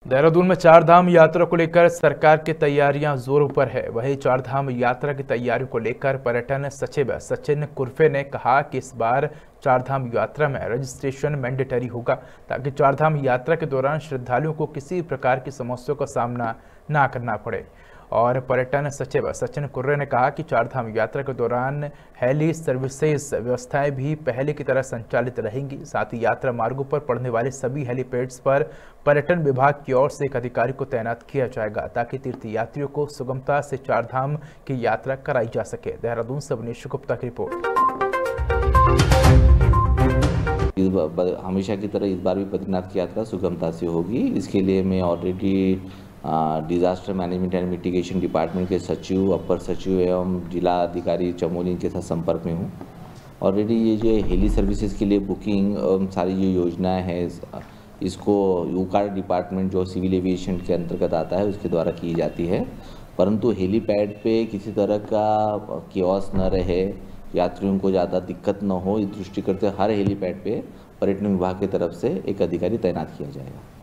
देहरादून में चारधाम यात्रा को लेकर सरकार की तैयारियां जोरों पर है। वहीं चारधाम यात्रा की तैयारियों को लेकर पर्यटन सचिव सचिन कुरफे ने कहा कि इस बार चारधाम यात्रा में रजिस्ट्रेशन मैंडेटरी होगा, ताकि चारधाम यात्रा के दौरान श्रद्धालुओं को किसी प्रकार की समस्याओं का सामना ना करना पड़े। और पर्यटन सचिव सचिन कुर्रे ने कहा कि चारधाम यात्रा के दौरान हेली सर्विसेज व्यवस्थाएं भी पहले की तरह संचालित रहेंगी। साथ ही यात्रा मार्गों पर पड़ने वाले सभी हेलीपैड्स पर पर्यटन विभाग की ओर से एक अधिकारी को तैनात किया जाएगा, ताकि तीर्थयात्रियों को सुगमता से चारधाम की यात्रा कराई जा सके। देहरादून से अवनीश गुप्ता की रिपोर्ट। हमेशा की तरह इस बार भी बद्रीनाथ की यात्रा सुगमता से होगी। इसके लिए मैं already disaster management and mitigation department के सचिव, अपर सचिव एवं जिला अधिकारी चमोली के साथ संपर्क में हूँ। ऑलरेडी ये जो हेली सर्विसेज के लिए बुकिंग सारी जो योजनाएं हैं, इसको यूकार्ड डिपार्टमेंट जो सिविल एविएशन के अंतर्गत आता है उसके द्वारा की जाती है। परंतु हेलीपैड पे किसी तरह का कियोस्क न रहे, यात्रियों को ज़्यादा दिक्कत न हो, इस दृष्टि करते हर हेलीपैड पे पर्यटन विभाग की तरफ से एक अधिकारी तैनात किया जाएगा।